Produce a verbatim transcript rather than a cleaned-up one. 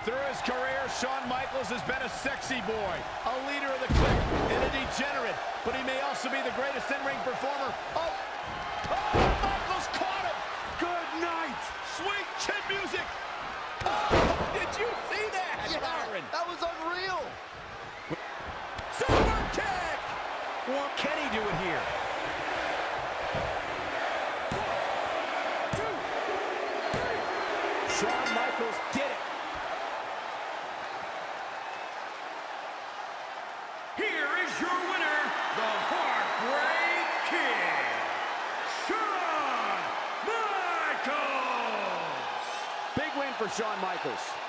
Through his career, Shawn Michaels has been a sexy boy, a leader of the clique, and a degenerate. But he may also be the greatest in-ring performer of... Oh, Michaels caught him! Good night! Sweet chin music! Oh, did you see that, Yeah, Byron? that was unreal! Super kick! What can he do it here? Shawn Michaels did it. Here is your winner, the Heartbreak Kid, Shawn Michaels! Big win for Shawn Michaels.